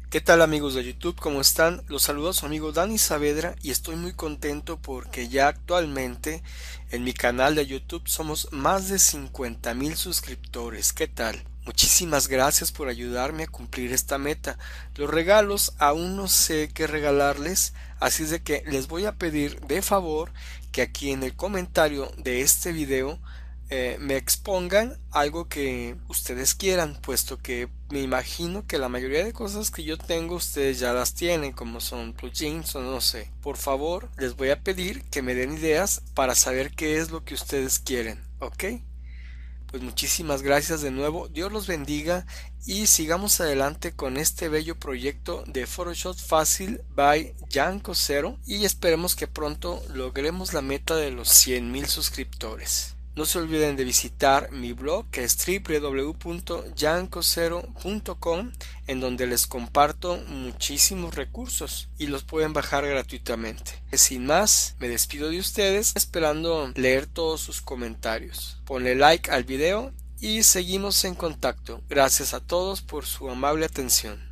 ¿Qué tal amigos de YouTube? ¿Cómo están? Los saluda su amigo Dani Saavedra y estoy muy contento porque ya actualmente en mi canal de YouTube somos más de 50,000 suscriptores. ¿Qué tal? Muchísimas gracias por ayudarme a cumplir esta meta. Los regalos aún no sé qué regalarles, así es de que les voy a pedir de favor que aquí en el comentario de este video me expongan algo que ustedes quieran, puesto que me imagino que la mayoría de cosas que yo tengo ustedes ya las tienen, como son plugins o no sé. Por favor, les voy a pedir que me den ideas para saber qué es lo que ustedes quieren, ¿ok? Pues muchísimas gracias de nuevo, Dios los bendiga y sigamos adelante con este bello proyecto de Photoshop Fácil by Janko Zero y esperemos que pronto logremos la meta de los 100,000 suscriptores. No se olviden de visitar mi blog que es www.jancocero.com en donde les comparto muchísimos recursos y los pueden bajar gratuitamente. Sin más, me despido de ustedes esperando leer todos sus comentarios. Ponle like al video y seguimos en contacto. Gracias a todos por su amable atención.